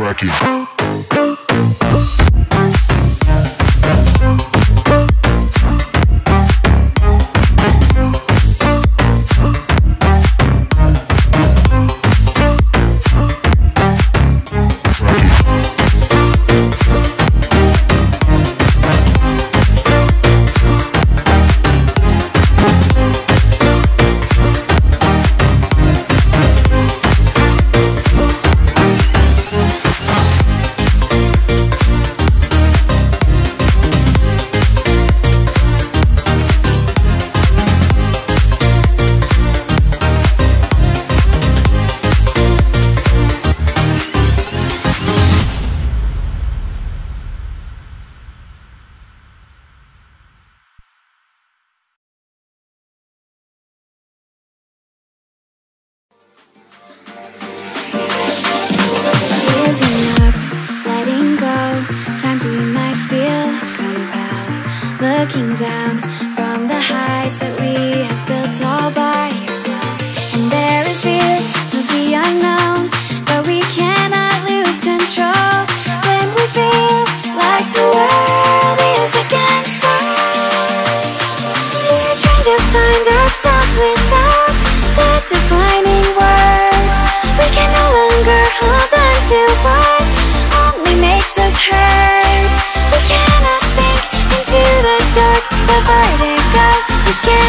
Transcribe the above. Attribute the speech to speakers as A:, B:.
A: bracket.
B: Looking down from the heights that we have built all by ourselves. And there is fear of the unknown, but we cannot lose control when we feel like the world is against us. We're trying to find ourselves without the defining words. We can no longer hold on to what only makes us hurt. We cannot sink into the dark, the vertigo is getting